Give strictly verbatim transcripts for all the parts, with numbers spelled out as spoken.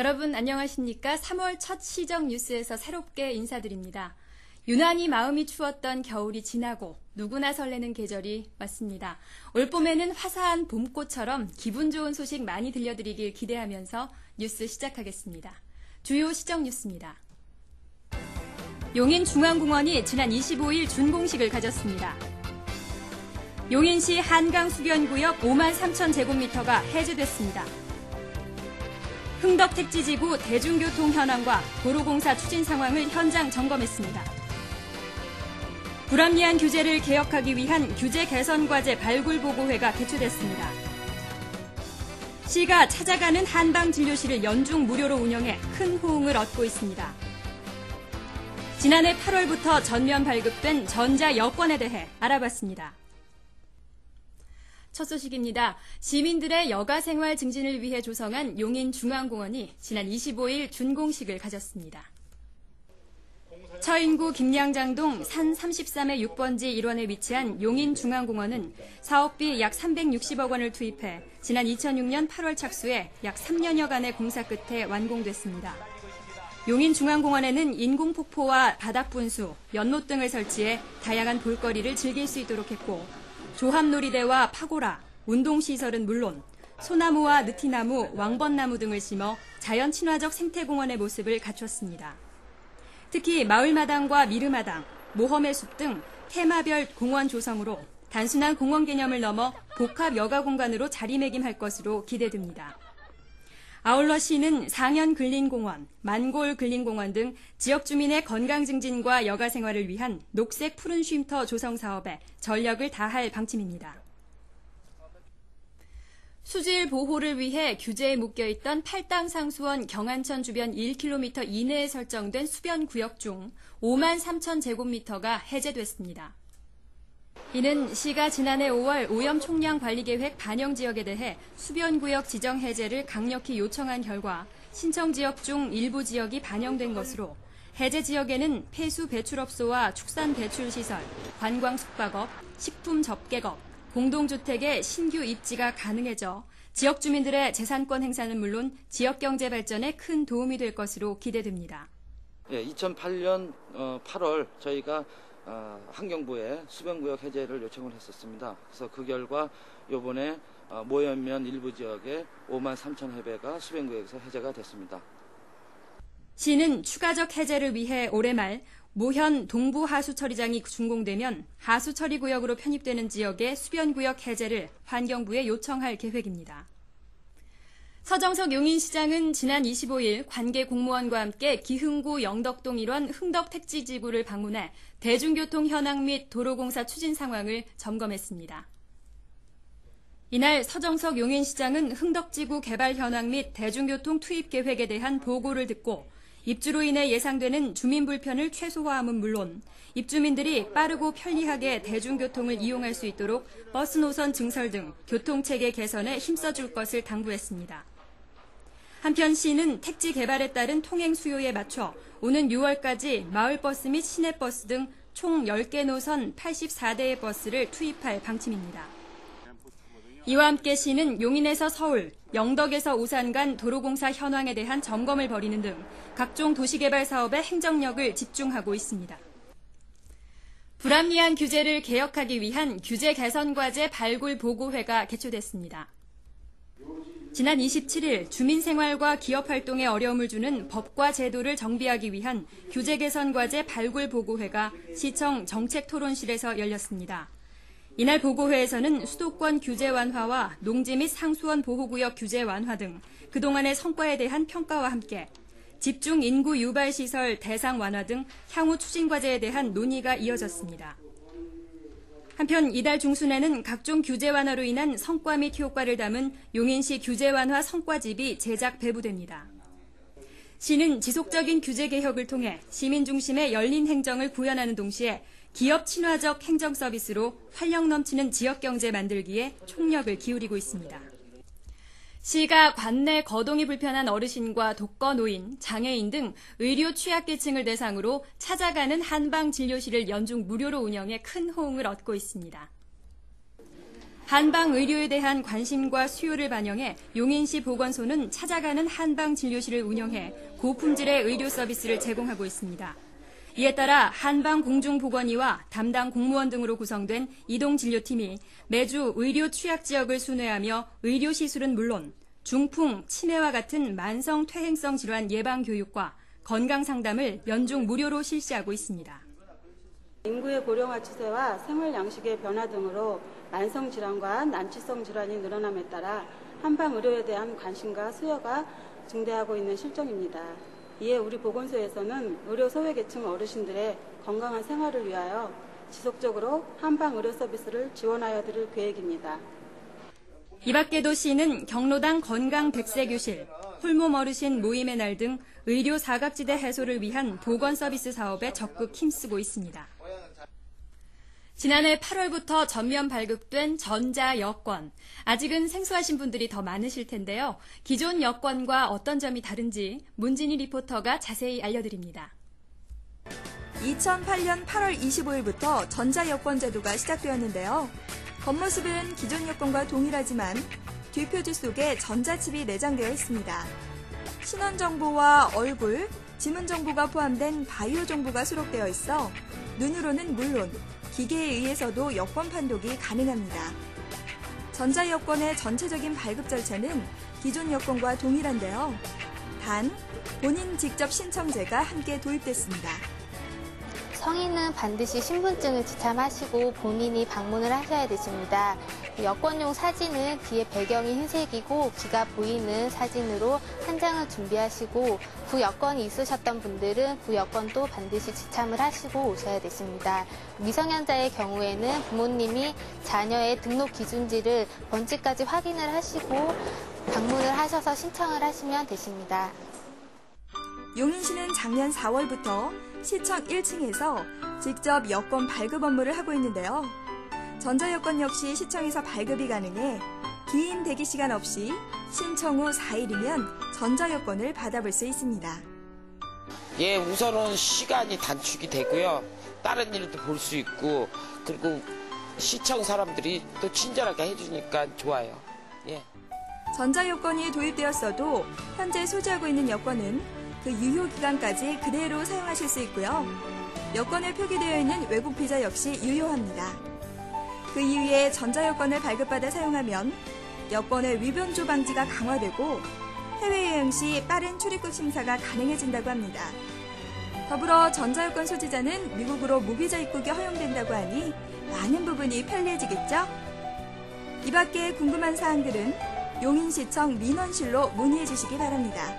여러분 안녕하십니까? 삼월 첫 시정 뉴스에서 새롭게 인사드립니다. 유난히 마음이 추웠던 겨울이 지나고 누구나 설레는 계절이 왔습니다. 올봄에는 화사한 봄꽃처럼 기분 좋은 소식 많이 들려드리길 기대하면서 뉴스 시작하겠습니다. 주요 시정 뉴스입니다. 용인중앙공원이 지난 이십오일 준공식을 가졌습니다. 용인시 한강수변구역 오만 삼천 제곱미터가 해제됐습니다. 흥덕택지지구 대중교통 현황과 도로공사 추진 상황을 현장 점검했습니다. 불합리한 규제를 개혁하기 위한 규제 개선 과제 발굴보고회가 개최됐습니다. 시가 찾아가는 한방진료실을 연중 무료로 운영해 큰 호응을 얻고 있습니다. 지난해 팔월부터 전면 발급된 전자 여권에 대해 알아봤습니다. 첫 소식입니다. 시민들의 여가생활 증진을 위해 조성한 용인중앙공원이 지난 이십오일 준공식을 가졌습니다. 처인구 김양장동 산 삼십삼의 육 번지 일원에 위치한 용인중앙공원은 사업비 약 삼백육십억 원을 투입해 지난 이천육년 팔월 착수해 약 삼 년여간의 공사 끝에 완공됐습니다. 용인중앙공원에는 인공폭포와 바닥분수, 연못 등을 설치해 다양한 볼거리를 즐길 수 있도록 했고 조합놀이대와 파고라, 운동시설은 물론 소나무와 느티나무, 왕벚나무 등을 심어 자연 친화적 생태공원의 모습을 갖췄습니다. 특히 마을마당과 미르마당, 모험의 숲 등 테마별 공원 조성으로 단순한 공원 개념을 넘어 복합 여가 공간으로 자리매김할 것으로 기대됩니다. 아울러 시는 상현 근린공원, 만골 근린공원 등 지역 주민의 건강 증진과 여가 생활을 위한 녹색 푸른 쉼터 조성 사업에 전력을 다할 방침입니다. 수질 보호를 위해 규제에 묶여있던 팔당상수원 경안천 주변 일 킬로미터 이내에 설정된 수변구역 중 오만 삼천 제곱미터가 해제됐습니다. 이는 시가 지난해 오월 오염 총량 관리 계획 반영 지역에 대해 수변구역 지정 해제를 강력히 요청한 결과 신청 지역 중 일부 지역이 반영된 것으로 해제 지역에는 폐수 배출업소와 축산 배출시설, 관광 숙박업, 식품 접객업, 공동주택의 신규 입지가 가능해져 지역 주민들의 재산권 행사는 물론 지역 경제 발전에 큰 도움이 될 것으로 기대됩니다. 예, 이천팔년 팔월 저희가 어, 환경부에 수변구역 해제를 요청을 했었습니다. 그래서 그 결과 이번에 어, 모연면 일부 지역에 오만 삼천 해배가 수변구역에서 해제가 됐습니다. 시는 추가적 해제를 위해 올해 말 모현 동부 하수처리장이 준공되면 하수처리구역으로 편입되는 지역의 수변구역 해제를 환경부에 요청할 계획입니다. 서정석 용인시장은 지난 이십오일 관계 공무원과 함께 기흥구 영덕동 일원 흥덕택지지구를 방문해 대중교통 현황 및 도로공사 추진 상황을 점검했습니다. 이날 서정석 용인시장은 흥덕지구 개발 현황 및 대중교통 투입 계획에 대한 보고를 듣고 입주로 인해 예상되는 주민 불편을 최소화함은 물론 입주민들이 빠르고 편리하게 대중교통을 이용할 수 있도록 버스 노선 증설 등 교통체계 개선에 힘써줄 것을 당부했습니다. 한편 시는 택지 개발에 따른 통행 수요에 맞춰 오는 유월까지 마을버스 및 시내버스 등 총 열 개 노선 팔십사 대의 버스를 투입할 방침입니다. 이와 함께 시는 용인에서 서울, 영덕에서 오산 간 도로공사 현황에 대한 점검을 벌이는 등 각종 도시개발 사업에 행정력을 집중하고 있습니다. 불합리한 규제를 개혁하기 위한 규제 개선 과제 발굴 보고회가 개최됐습니다. 지난 이십칠일 주민생활과 기업활동에 어려움을 주는 법과 제도를 정비하기 위한 규제 개선 과제 발굴 보고회가 시청 정책토론실에서 열렸습니다. 이날 보고회에서는 수도권 규제 완화와 농지 및 상수원 보호구역 규제 완화 등 그동안의 성과에 대한 평가와 함께 집중 인구 유발 시설 대상 완화 등 향후 추진 과제에 대한 논의가 이어졌습니다. 한편 이달 중순에는 각종 규제 완화로 인한 성과 및 효과를 담은 용인시 규제 완화 성과집이 제작 배부됩니다. 시는 지속적인 규제 개혁을 통해 시민 중심의 열린 행정을 구현하는 동시에 기업 친화적 행정 서비스로 활력 넘치는 지역 경제 만들기에 총력을 기울이고 있습니다. 시가 관내 거동이 불편한 어르신과 독거노인, 장애인 등 의료 취약계층을 대상으로 찾아가는 한방진료실을 연중 무료로 운영해 큰 호응을 얻고 있습니다. 한방 의료에 대한 관심과 수요를 반영해 용인시 보건소는 찾아가는 한방 진료실을 운영해 고품질의 의료 서비스를 제공하고 있습니다. 이에 따라 한방 공중보건의와 담당 공무원 등으로 구성된 이동진료팀이 매주 의료 취약 지역을 순회하며 의료 시술은 물론 중풍, 치매와 같은 만성 퇴행성 질환 예방 교육과 건강 상담을 연중 무료로 실시하고 있습니다. 인구의 고령화 추세와 생활 양식의 변화 등으로 만성 질환과 난치성 질환이 늘어남에 따라 한방 의료에 대한 관심과 수요가 증대하고 있는 실정입니다. 이에 우리 보건소에서는 의료 소외계층 어르신들의 건강한 생활을 위하여 지속적으로 한방 의료 서비스를 지원하여 드릴 계획입니다. 이 밖에도 시는 경로당 건강 백세교실, 홀몸 어르신 모임의 날 등 의료 사각지대 해소를 위한 보건 서비스 사업에 적극 힘쓰고 있습니다. 지난해 팔월부터 전면 발급된 전자 여권. 아직은 생소하신 분들이 더 많으실 텐데요. 기존 여권과 어떤 점이 다른지 문진희 리포터가 자세히 알려드립니다. 이천팔 년 팔월 이십오일부터 전자 여권 제도가 시작되었는데요. 겉모습은 기존 여권과 동일하지만 뒷표지 속에 전자칩이 내장되어 있습니다. 신원 정보와 얼굴, 지문 정보가 포함된 바이오 정보가 수록되어 있어 눈으로는 물론 기계에 의해서도 여권 판독이 가능합니다. 전자 여권의 전체적인 발급 절차는 기존 여권과 동일한데요. 단, 본인 직접 신청제가 함께 도입됐습니다. 성인은 반드시 신분증을 지참하시고 본인이 방문을 하셔야 되십니다. 여권용 사진은 뒤에 배경이 흰색이고 귀가 보이는 사진으로 한 장을 준비하시고 구여권이 있으셨던 분들은 구여권도 반드시 지참을 하시고 오셔야 되십니다. 미성년자의 경우에는 부모님이 자녀의 등록 기준지를 번지까지 확인을 하시고 방문을 하셔서 신청을 하시면 되십니다. 용인시는 작년 사월부터 시청 일 층에서 직접 여권 발급 업무를 하고 있는데요. 전자여권 역시 시청에서 발급이 가능해 긴 대기 시간 없이 신청 후 사 일이면 전자여권을 받아볼 수 있습니다. 예, 우선은 시간이 단축이 되고요. 다른 일도 볼 수 있고 그리고 시청 사람들이 또 친절하게 해주니까 좋아요. 예. 전자여권이 도입되었어도 현재 소지하고 있는 여권은 그 유효기간까지 그대로 사용하실 수 있고요. 여권에 표기되어 있는 외국 비자 역시 유효합니다. 그 이후에 전자여권을 발급받아 사용하면 여권의 위변조 방지가 강화되고 해외여행 시 빠른 출입국 심사가 가능해진다고 합니다. 더불어 전자여권 소지자는 미국으로 무비자 입국이 허용된다고 하니 많은 부분이 편리해지겠죠? 이 밖에 궁금한 사항들은 용인시청 민원실로 문의해 주시기 바랍니다.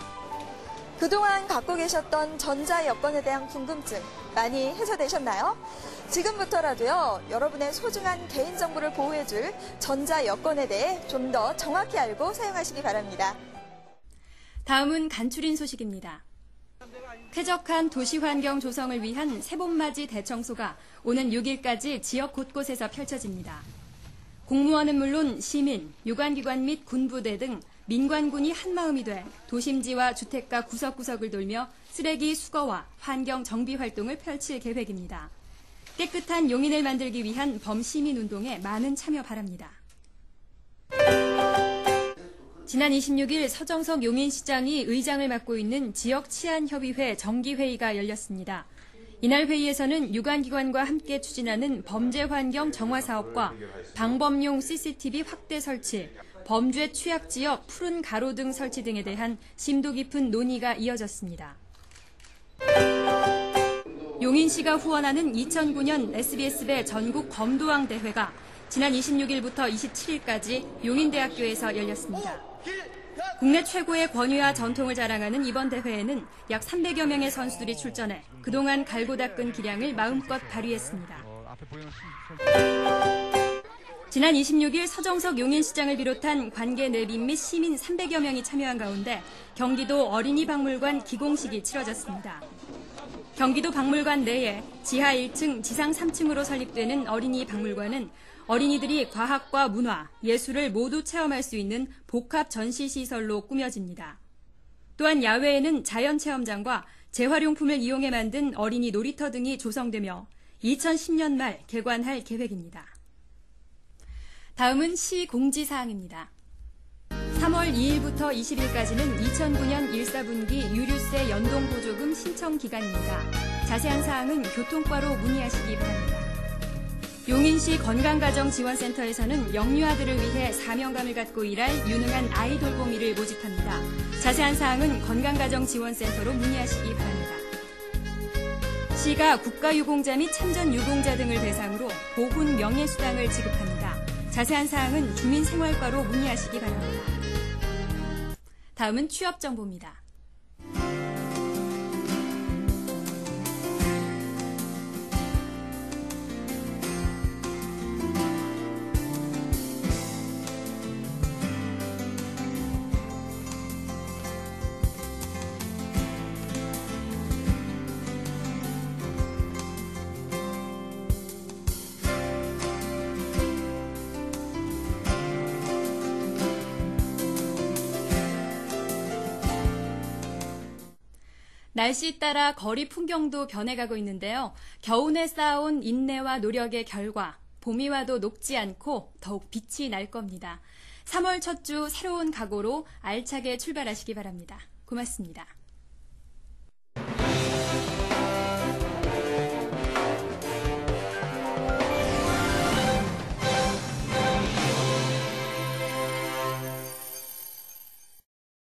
그동안 갖고 계셨던 전자여권에 대한 궁금증 많이 해소되셨나요? 지금부터라도요, 여러분의 소중한 개인정보를 보호해줄 전자여권에 대해 좀 더 정확히 알고 사용하시기 바랍니다. 다음은 간추린 소식입니다. 쾌적한 도시환경 조성을 위한 세봄맞이 대청소가 오는 육 일까지 지역 곳곳에서 펼쳐집니다. 공무원은 물론 시민, 유관기관 및 군부대 등 민관군이 한마음이 돼 도심지와 주택가 구석구석을 돌며 쓰레기 수거와 환경 정비 활동을 펼칠 계획입니다. 깨끗한 용인을 만들기 위한 범시민운동에 많은 참여 바랍니다. 지난 이십육 일 서정석 용인시장이 의장을 맡고 있는 지역치안협의회 정기회의가 열렸습니다. 이날 회의에서는 유관기관과 함께 추진하는 범죄환경 정화사업과 방범용 씨씨티비 확대 설치, 범죄 취약지역 푸른 가로 등 설치 등에 대한 심도 깊은 논의가 이어졌습니다. 용인시가 후원하는 이천구 년 에스비에스배 전국 검도왕 대회가 지난 이십육 일부터 이십칠 일까지 용인대학교에서 열렸습니다. 국내 최고의 권위와 전통을 자랑하는 이번 대회에는 약 삼백여 명의 선수들이 출전해 그동안 갈고 닦은 기량을 마음껏 발휘했습니다. 지난 이십육 일 서정석 용인시장을 비롯한 관계 내빈 및 시민 삼백여 명이 참여한 가운데 경기도 어린이박물관 기공식이 치러졌습니다. 경기도 박물관 내에 지하 일 층, 지상 삼 층으로 설립되는 어린이박물관은 어린이들이 과학과 문화, 예술을 모두 체험할 수 있는 복합 전시시설로 꾸며집니다. 또한 야외에는 자연체험장과 재활용품을 이용해 만든 어린이 놀이터 등이 조성되며 이천십 년 말 개관할 계획입니다. 다음은 시 공지사항입니다. 삼월 이일부터 이십일까지는 이천구년 일, 사분기 유류세 연동보조금 신청 기간입니다. 자세한 사항은 교통과로 문의하시기 바랍니다. 용인시 건강가정지원센터에서는 영유아들을 위해 사명감을 갖고 일할 유능한 아이 돌보미를 모집합니다. 자세한 사항은 건강가정지원센터로 문의하시기 바랍니다. 시가 국가유공자 및 참전유공자 등을 대상으로 보훈 명예수당을 지급합니다. 자세한 사항은 주민생활과로 문의하시기 바랍니다. 다음은 취업정보입니다. 날씨 따라 거리 풍경도 변해가고 있는데요. 겨우내 쌓아온 인내와 노력의 결과 봄이 와도 녹지 않고 더욱 빛이 날 겁니다. 삼월 첫 주 새로운 각오로 알차게 출발하시기 바랍니다. 고맙습니다.